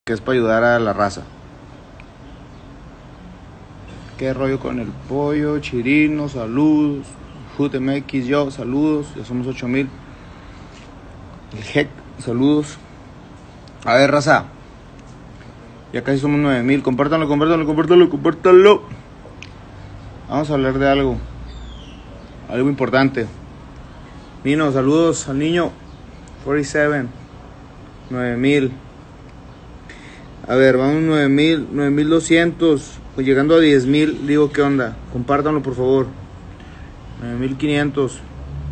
que es para ayudar a la raza. ¿Qué rollo con el pollo? Chirino, saludos. JMX, yo, saludos. Ya somos 8000. El Heck, saludos. A ver, raza. Ya casi somos 9000. Compártanlo. Vamos a hablar de algo importante. Nino, saludos al niño. 47. 9000. A ver, vamos 9000, 9200. Pues llegando a 10000, digo, ¿qué onda? Compártanlo, por favor. 9500.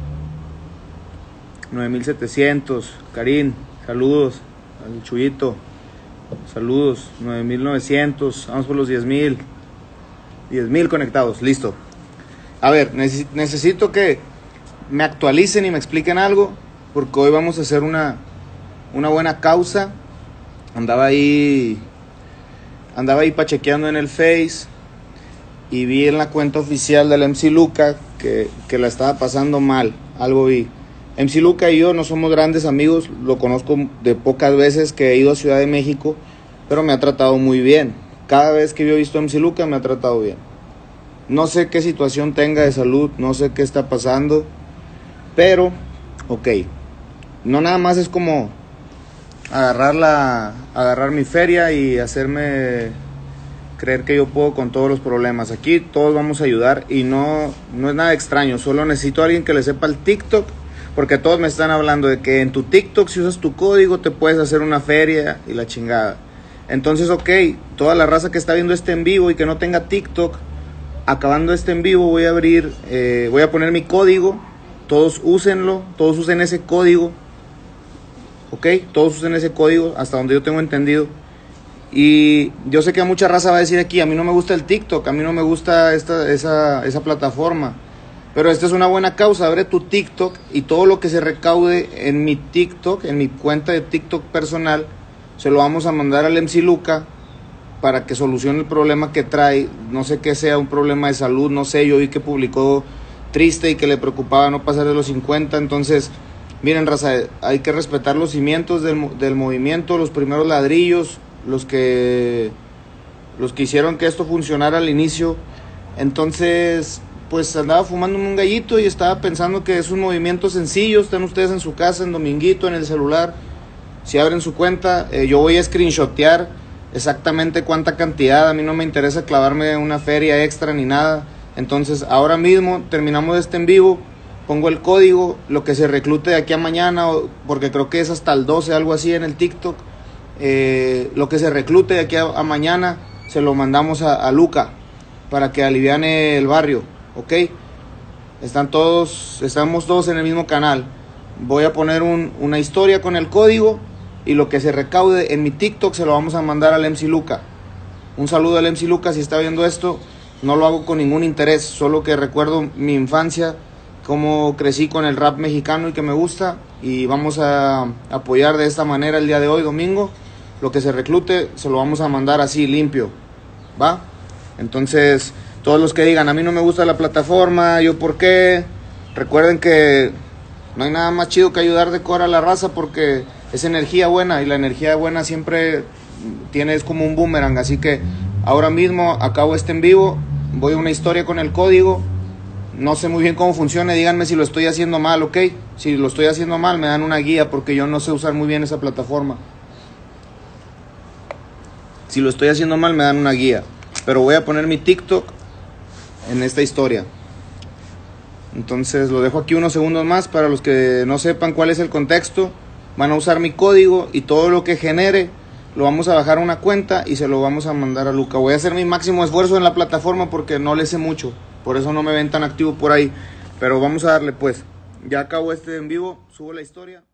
9700. Karim, saludos. Al Chuyito, saludos. 9900. Vamos por los 10000. 10000 conectados, listo. A ver, necesito que me actualicen y me expliquen algo, porque hoy vamos a hacer una buena causa. Andaba ahí pachequeando en el Face y vi en la cuenta oficial del MC Luca que la estaba pasando mal. Algo vi. MC Luca y yo no somos grandes amigos, lo conozco de pocas veces que he ido a Ciudad de México, pero me ha tratado muy bien. Cada vez que yo he visto a MC Luca me ha tratado bien. No sé qué situación tenga de salud, no sé qué está pasando, pero, ok. No nada más es como agarrar mi feria y hacerme creer que yo puedo con todos los problemas. Aquí todos vamos a ayudar y no es nada extraño. Solo necesito a alguien que le sepa el TikTok, porque todos me están hablando de que en tu TikTok, si usas tu código, te puedes hacer una feria y la chingada. Entonces, ok, toda la raza que está viendo este en vivo y que no tenga TikTok, acabando este en vivo voy a poner mi código. Todos úsenlo, todos usen ese código. Ok, todos usen ese código hasta donde yo tengo entendido. Y yo sé que a mucha raza va a decir aquí, a mí no me gusta el TikTok, a mí no me gusta esa plataforma. Pero esta es una buena causa. Abre tu TikTok y todo lo que se recaude en mi TikTok, en mi cuenta de TikTok personal, se lo vamos a mandar al MC Luca para que solucione el problema que trae. No sé qué sea, un problema de salud, no sé. Yo vi que publicó triste y que le preocupaba no pasar de los 50, entonces... Miren, raza, hay que respetar los cimientos del movimiento, los primeros ladrillos, los que hicieron que esto funcionara al inicio. Entonces, pues andaba fumándome un gallito y estaba pensando que es un movimiento sencillo. Están ustedes en su casa, en dominguito, en el celular. Si abren su cuenta, yo voy a screenshotear exactamente cuánta cantidad. A mí no me interesa clavarme una feria extra ni nada. Entonces, ahora mismo terminamos este en vivo. Pongo el código, lo que se reclute de aquí a mañana, porque creo que es hasta el 12, algo así en el TikTok. Lo que se reclute de aquí a mañana, se lo mandamos a Luca, para que aliviane el barrio, ¿ok? Estamos todos en el mismo canal. Voy a poner una historia con el código, y lo que se recaude en mi TikTok se lo vamos a mandar al MC Luca. Un saludo al MC Luca si está viendo esto. No lo hago con ningún interés, solo que recuerdo mi infancia, cómo crecí con el rap mexicano y que me gusta, y vamos a apoyar de esta manera el día de hoy, domingo. Lo que se reclute se lo vamos a mandar así, limpio, ¿va? Entonces, todos los que digan, a mí no me gusta la plataforma, yo por qué, recuerden que no hay nada más chido que ayudar de cora a la raza, porque es energía buena, y la energía buena siempre es como un boomerang. Así que ahora mismo acabo este en vivo, voy a una historia con el código. No sé muy bien cómo funciona, díganme si lo estoy haciendo mal, ¿ok? Si lo estoy haciendo mal, me dan una guía, porque yo no sé usar muy bien esa plataforma. Si lo estoy haciendo mal, me dan una guía. Pero voy a poner mi TikTok en esta historia. Entonces lo dejo aquí unos segundos más para los que no sepan cuál es el contexto. Van a usar mi código y todo lo que genere lo vamos a bajar a una cuenta y se lo vamos a mandar a Luca. Voy a hacer mi máximo esfuerzo en la plataforma porque no le sé mucho. Por eso no me ven tan activo por ahí. Pero vamos a darle pues. Ya acabo este en vivo. Subo la historia.